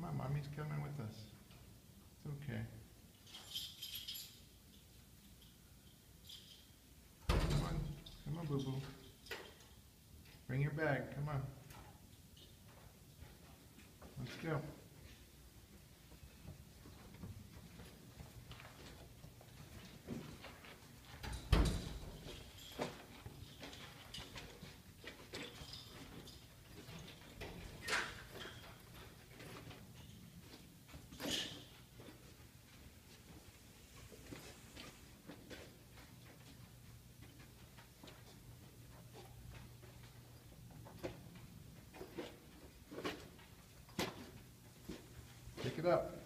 on, mommy's coming with us. It's okay. Come on, boo-boo. Bring your bag, come on. Let's go. Pick it up.